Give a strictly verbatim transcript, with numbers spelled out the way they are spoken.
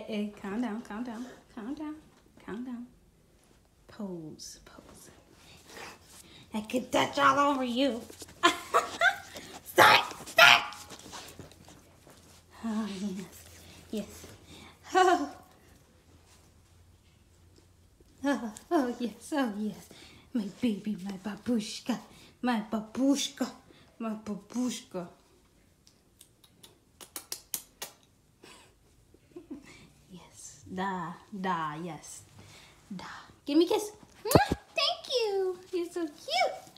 hey, calm down, calm down, calm down, calm down. Pose, pose. I could touch all over you. Stop, stop. Oh, yes, yes. Oh. Oh, oh, yes, oh, yes. My baby, my babushka, my babushka, my babushka. Yes, da, da, yes, da. Give me a kiss. Thank you. You're so cute.